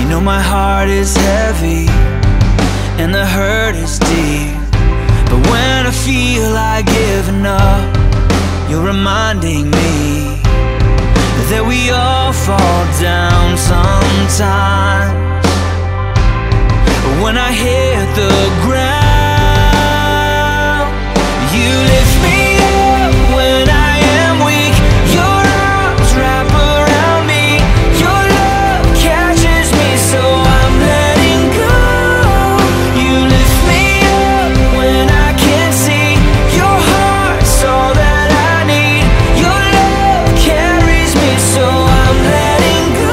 know my heart is heavy and the hurt is deep, but when I feel like giving up, you're reminding me that we all fall down sometimes. When I hit the ground, you lift me up when I am weak. Your arms wrap around me, your love catches me, so I'm letting go. You lift me up when I can't see, your heart's all that I need. Your love carries me, so I'm letting go.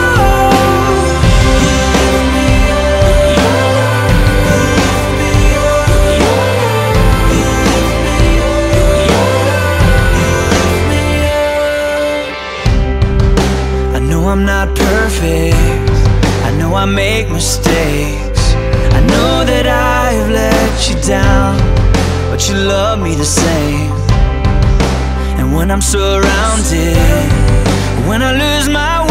I know I'm not perfect, I know I make mistakes, I know that I've let you down, but you love me the same. And when I'm surrounded, when I lose my